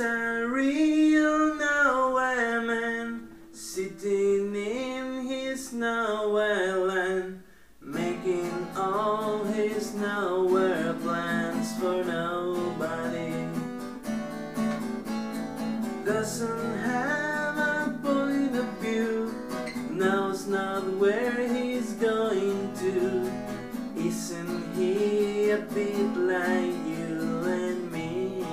a real nowhere man, sitting in his nowhere land, making all his nowhere plans for nobody. Doesn't have a point of view, knows not where he's going to. Isn't he a bit like you and me?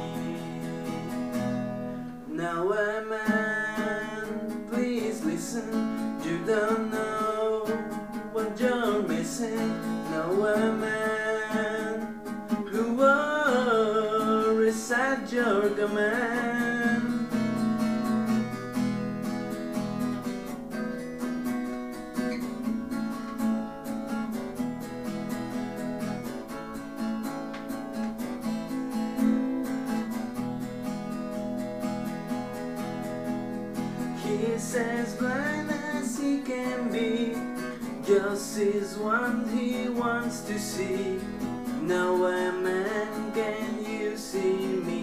Nowhere man, please listen. You don't know what you're missing. Nowhere man, who worries at your command. He's as blind as he can be, just sees what he wants to see. Nowhere man, can you see me?